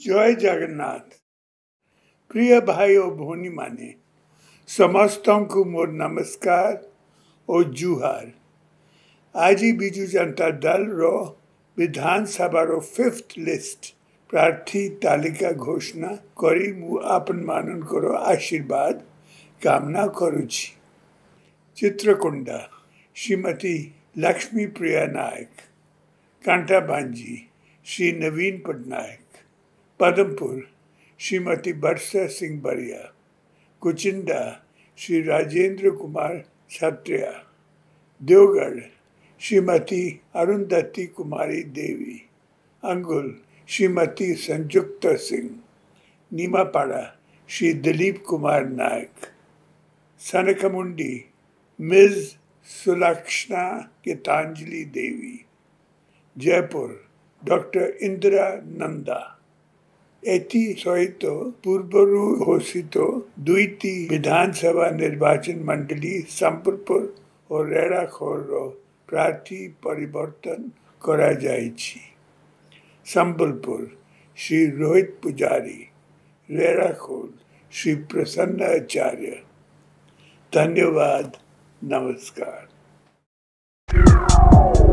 जय जगन्नाथ। प्रिय भाई और भौणी माने समस्तों को मोर नमस्कार और जुहार। आज बिजु जनता दल रो विधानसभा रो 5th लिस्ट प्रार्थी तालिका घोषणा करी मु आपन मानन करो आशीर्वाद कामना करुछि। चित्रकुंडा श्रीमती लक्ष्मी प्रिया नायक, कांटाबांजी श्री नवीन पटनायक, पदमपुर श्रीमती वर्षा सिंह बरिया, कुचिंडा श्री राजेंद्र कुमार छत्रिया, देवगढ़ श्रीमती अरुंधति कुमारी देवी, अंगुल श्रीमती संयुक्त सिंह, नीमापाड़ा श्री दिलीप कुमार नायक, सनकमुंडी मिस सुलक्षणा गीतांजलि देवी, जयपुर डॉक्टर इंदिरा नंदा। एथि सहित पूर्वरु घोषित दुईटी विधानसभा निर्वाचन मंडली संबलपुर और रेड़ाखोल प्रार्थी परिवर्तन करा जाइछि। संबलपुर श्री रोहित पुजारी, रेड़ाखोल श्री प्रसन्न आचार्य। धन्यवाद, नमस्कार।